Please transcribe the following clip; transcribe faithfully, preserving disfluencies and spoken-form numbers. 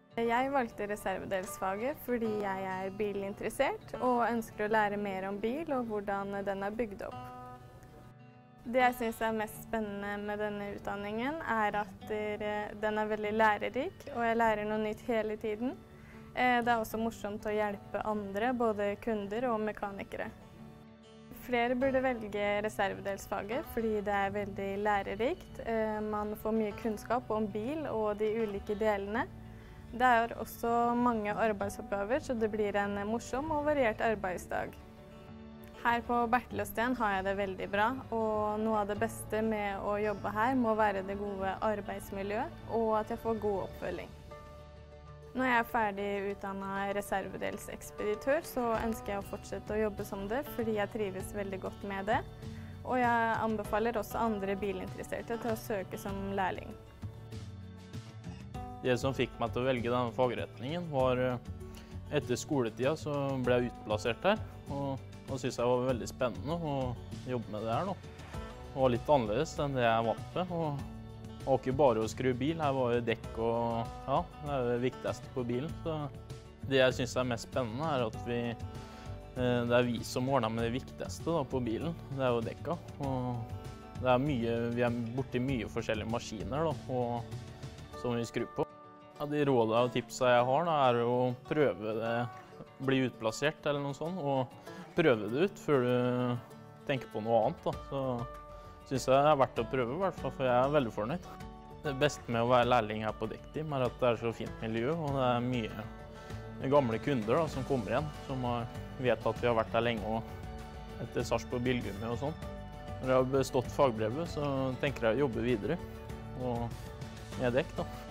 Jeg valgte reservedelsfaget fordi jeg er bilinteressert og ønsker å lære mer om bil og hvordan den er bygd opp. Det jeg synes er mest spennende med denne utdanningen er at den er veldig lærerik, og jeg lærer noe nytt hele tiden. Det er også morsomt å hjelpe andre, både kunder og mekanikere. Flere burde velge reservedelsfaget fordi det er veldig lærerikt. Man får mye kunnskap om bil og de ulike delene. Det er også mange arbeidsoppgaver, så det blir en morsom og variert arbeidsdag. Her på Bertel og Steen har jeg det veldig bra, og noe av det beste med å jobbe her må være det gode arbeidsmiljøet, og at jeg får god oppfølging. Når jeg er ferdig utdannet reservedelsekspeditør, så ønsker jeg å fortsette å jobbe som det, fordi jeg trives veldig godt med det. Og jeg anbefaler også andre bilinteresserte til å søke som lærling. Det som fikk meg til å velge denne fagretningen var etter skoletida så ble jeg utplassert der, og da synes jeg det var veldig spennende å jobbe med det her nå. Det var litt annerledes enn det jeg vant med, og det var ikke bare å skru bil, her var jo dekk og ja, det er det viktigste på bilen. Så det jeg synes er mest spennende er at vi, det er vi som ordner med det viktigste da, på bilen, det er jo dekka. Og det er mye, vi er borti mye forskjellige maskiner da, og, som vi skrur på. Ja, de rådene og tipsene jeg har da, er å prøve det, bli utplassert eller noe sånt, og prøve det ut før du tenker på noe annet. Da. Så synes jeg det er verdt å prøve, i hvert fall, for jeg er veldig fornøyd. Det beste med å være lærling her på Dekkteam er at det er så fint miljø, og det er mye gamle kunder da, som kommer igjen, som har, vet at vi har vært der lenge og etter Sarpsborg Bilgummi og sånn. Når jeg har bestått fagbrevet, så tenker jeg å jobbe videre og med dekk. Da.